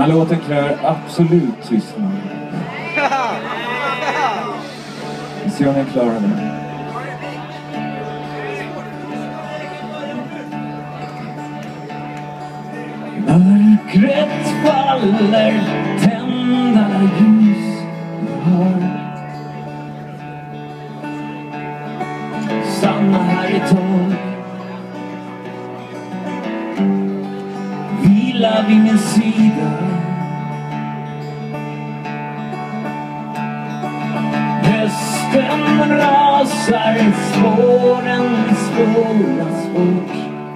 Den här låten kräver absolut tystnad. Vi ser om ni klarar det. Mörkret faller, tända ljus har. Stanna här ett tag, vila vid min sida. Hösten rasar, spåren spåras bort.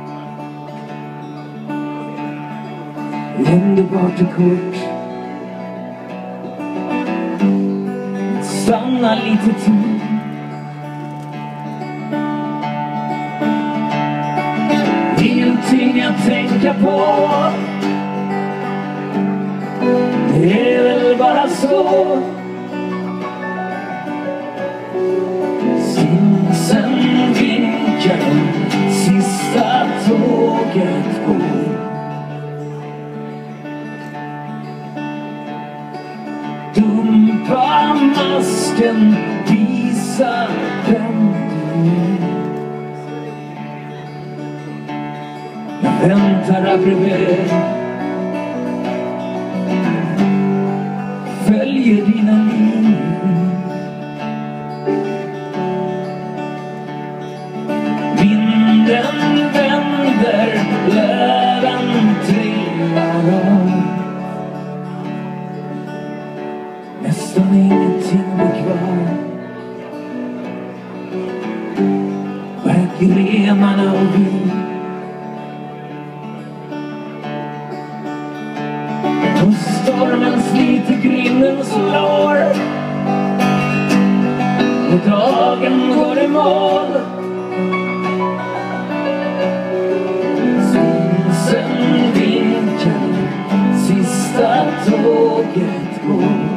Underbart och kort. Stanna lite till. Ingenting att tänka på. Det är väl bara så. Stinsen vinkar, sista tåget går. Dumpa masken, visa vem du är. Jag väntar här bredvid, följer dina linjer. Vinden vänder, löven trillar av. Nästan ingenting blir kvar. Bara grenarna och vi. Och stormen sliter, grinden slår. Och dagen går i mål. Stinsen vinkar, sista tåget går.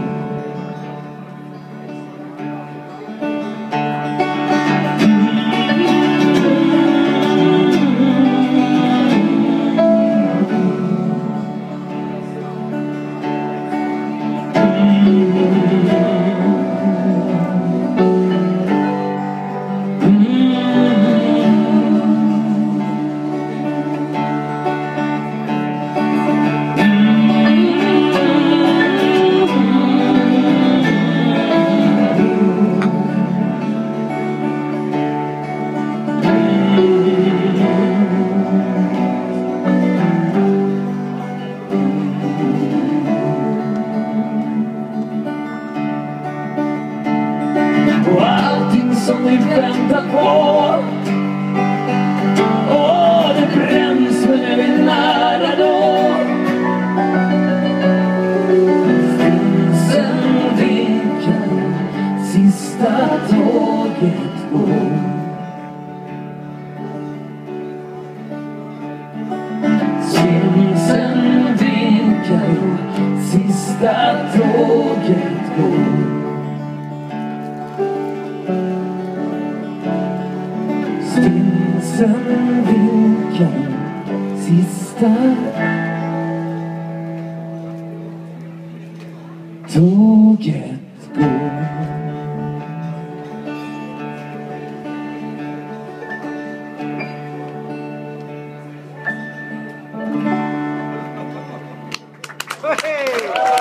Och allting som vi väntar på. Åh, det bränns men är vi nära då. Stinsen vinkar, sista tåget går. Stinsen vinkar, sista tåget går. Stinsen vinkar, sista tåget går. Hey!